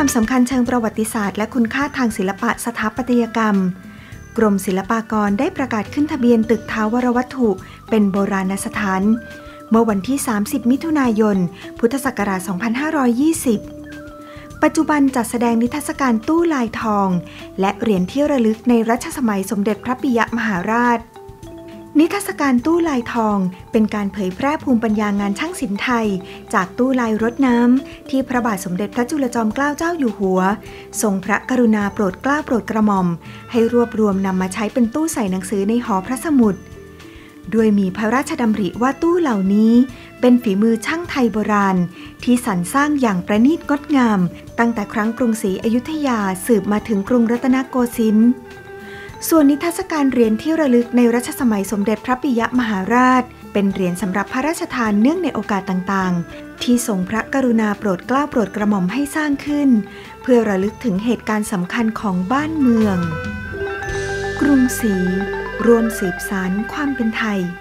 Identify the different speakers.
Speaker 1: ความสำคัญเชิงประวัติศาสตร์และคุณค่าทางศิลปะสถาปัตยกรรมกรมศิลปากรได้ประกาศขึ้นทะเบียนตึกถาวรวัตถุเป็นโบราณสถานเมื่อวันที่30มิถุนายนพุทธศักราช2520ปัจจุบันจัดแสดงนิทรรศการตู้ลายทองและเหรียญที่ระลึกในรัชสมัยสมเด็จพระปิยมหาราชนิทรรศการตู้ลายทองเป็นการเผยแพร่ภูมิปัญญางานช่างศิลป์ไทยจากตู้ลายรดน้ำที่พระบาทสมเด็จพระจุลจอมเกล้าเจ้าอยู่หัวทรงพระกรุณาโปรดเกล้าโปรดกระหม่อมให้รวบรวมนำมาใช้เป็นตู้ใส่หนังสือในหอพระสมุดโดยมีพระราชดำริว่าตู้เหล่านี้เป็นฝีมือช่างไทยโบราณที่สรรสร้างอย่างประณีตงดงามตั้งแต่ครั้งกรุงศรีอยุธยาสืบมาถึงกรุงรัตนโกสินทร์ส่วนนิทรรศการเหรียญที่ระลึกในรัชสมัยสมเด็จพระปิยมหาราชเป็นเหรียญสำหรับพระราชทานเนื่องในโอกาสต่างๆที่ทรงพระกรุณาโปรดเกล้าโปรดกระหม่อมให้สร้างขึ้นเพื่อระลึกถึงเหตุการณ์สำคัญของบ้านเมืองกรุงศรีรวมสืบสานความเป็นไทย